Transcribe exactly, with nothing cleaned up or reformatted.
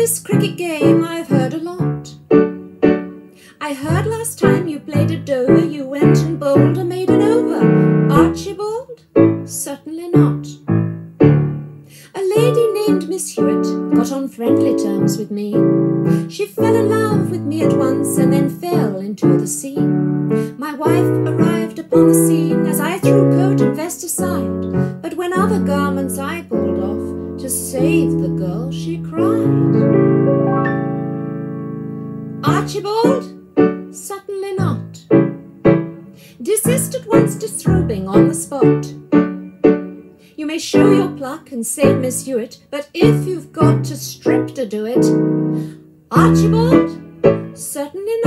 this cricket game I've heard a lot. I heard last time you played at Dover, you went and bowled a maiden over. Archibald? Certainly not. A lady named Miss Hewitt got on friendly terms with me. She fell in love with me at once and then fell into the sea. My wife arrived upon the scene as I threw coat and vest aside, but when other garments I pulled off, to save the girl she cried. Archibald? Certainly not. Desist at once disrobing on the spot. You may show your pluck and save Miss Hewitt, but if you've got to strip to do it, Archibald? Certainly